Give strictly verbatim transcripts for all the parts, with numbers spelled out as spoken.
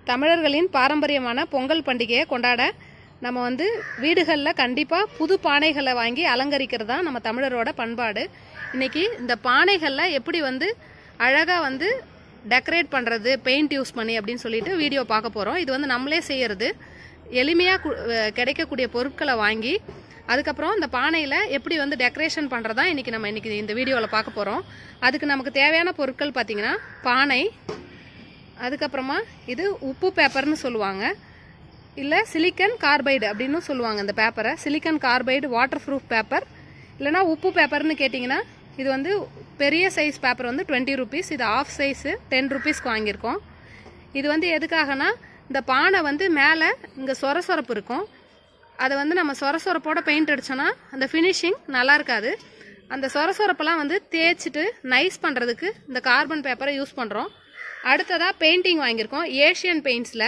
தமிழர்களின் பாரம்பரியமான பொங்கல் பண்டிகையை கொண்டாட நம்ம வந்து வீடுகளில் கண்டிப்பாக புது பானைகளை வாங்கி அலங்கரிக்கிறது தான் நம்ம தமிழரோட பண்பாடு. இன்றைக்கி இந்த பானைகளில் எப்படி வந்து அழகாக வந்து டெக்கரேட் பண்ணுறது பெயிண்ட் யூஸ் பண்ணி அப்படின்னு சொல்லிட்டு வீடியோ பார்க்க போகிறோம். இது வந்து நம்மளே செய்கிறது, எளிமையாக கிடைக்கக்கூடிய பொருட்களை வாங்கி அதுக்கப்புறம் இந்த பானையில் எப்படி வந்து டெக்கரேஷன் பண்ணுறதா இன்றைக்கி நம்ம இன்றைக்கி இந்த வீடியோவில் பார்க்க போகிறோம். அதுக்கு நமக்கு தேவையான பொருட்கள் பார்த்திங்கன்னா பானை, அதுக்கப்புறமா இது உப்பு பேப்பர்னு சொல்லுவாங்க, இல்லை சிலிக்கன் கார்பைடு அப்படின்னு சொல்லுவாங்க. இந்த பேப்பரை silicon carbide waterproof paper, இல்லைனா உப்பு பேப்பர்னு கேட்டிங்கன்னா இது வந்து பெரிய சைஸ் பேப்பர் வந்து டுவெண்ட்டி ருபீஸ், இது ஆஃப் சைஸு டென் ருபீஸ்க்கு வாங்கியிருக்கோம். இது வந்து எதுக்காகனா இந்த பானை வந்து மேலே இங்கே சொர சொரப்பு இருக்கும், அதை வந்து நம்ம சொர சொரப்போட பெயிண்ட் அடித்தோன்னா அந்த ஃபினிஷிங் நல்லா இருக்காது. அந்த சொர சொரப்பெல்லாம் வந்து தேய்ச்சிட்டு நைஸ் பண்ணுறதுக்கு இந்த கார்பன் பேப்பரை யூஸ் பண்ணுறோம். அடுத்ததாக பெயிண்டிங் வாங்கியிருக்கோம். ஏஷியன் பெயிண்ட்ஸில்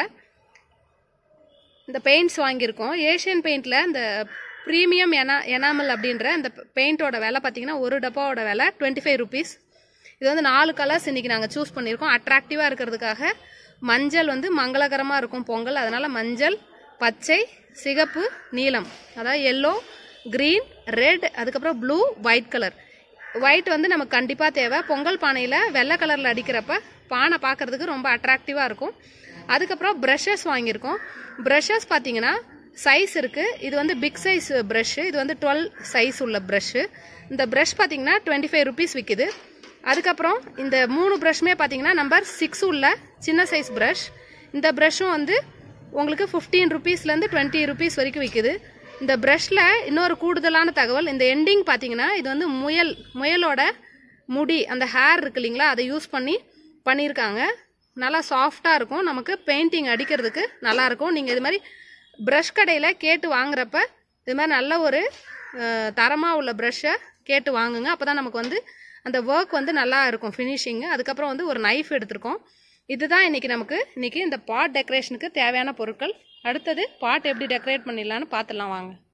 இந்த பெயிண்ட்ஸ் வாங்கியிருக்கோம். ஏஷியன் பெயிண்டில் இந்த ப்ரீமியம் எனா எனாமல் அப்படின்ற இந்த பெயிண்டோட விலை பார்த்திங்கன்னா ஒரு டப்பாவோட விலை டுவெண்ட்டி ஃபைவ் ருபீஸ். இது வந்து நாலு கலர்ஸ் இன்றைக்கி நாங்கள் சூஸ் பண்ணியிருக்கோம். அட்ராக்டிவாக இருக்கிறதுக்காக மஞ்சள் வந்து மங்களகரமாக இருக்கும் பொங்கல், அதனால் மஞ்சள், பச்சை, சிகப்பு, நீலம், அதாவது எல்லோ, க்ரீன், ரெட், அதுக்கப்புறம் ப்ளூ, ஒயிட் கலர். ஒயிட் வந்து நமக்கு கண்டிப்பாக தேவை. பொங்கல் பானையில் வெள்ளை கலரில் அடிக்கிறப்ப பானை பார்க்குறதுக்கு ரொம்ப அட்ராக்டிவாக இருக்கும். அதுக்கப்புறம் ப்ரஷஸ் வாங்கியிருக்கோம். ப்ரஷஸ் பார்த்தீங்கன்னா சைஸ் இருக்குது. இது வந்து பிக் சைஸ் ப்ரஷ்ஷு, இது வந்து டுவெல் சைஸ் உள்ள ப்ரஷ்ஷு. இந்த ப்ரஷ் பார்த்தீங்கன்னா டுவெண்ட்டி ஃபைவ் ருபீஸ் விற்கிது. அதுக்கப்புறம் இந்த மூணு ப்ரஷ்மே பார்த்தீங்கன்னா நம்பர் சிக்ஸ் உள்ள சின்ன சைஸ் ப்ரஷ். இந்த ப்ரஷ்ஷும் வந்து உங்களுக்கு ஃபிஃப்டீன் ருபீஸ்லேருந்து டுவெண்ட்டி ருபீஸ் வரைக்கும் விற்கிது. இந்த ப்ரஷ்ல இன்னொரு கூடுதலான தகவல், இந்த எண்டிங் பார்த்தீங்கன்னா இது வந்து முயல் முயலோட முடி அந்த ஹேர் இருக்கு இல்லைங்களா, அதை யூஸ் பண்ணி பண்ணியிருக்காங்க. நல்லா சாஃப்டாக இருக்கும், நமக்கு பெயிண்டிங் அடிக்கிறதுக்கு நல்லாயிருக்கும். நீங்கள் இது மாதிரி ப்ரஷ் கடையில் கேட்டு வாங்குறப்ப இது மாதிரி நல்ல ஒரு தரமாக உள்ள ப்ரஷ்ஷை கேட்டு வாங்குங்க. அப்போ தான் நமக்கு வந்து அந்த ஒர்க் வந்து நல்லா இருக்கும் ஃபினிஷிங்கு. அதுக்கப்புறம் வந்து ஒரு நைஃப் எடுத்திருக்கோம். இதுதான் இன்றைக்கி நமக்கு இன்றைக்கி இந்த பாட் டெக்கரேஷனுக்கு தேவையான பொருட்கள். அடுத்தது பாட் எப்படி டெக்கரேட் பண்ணிடலான்னு பார்த்துடலாம் வாங்க.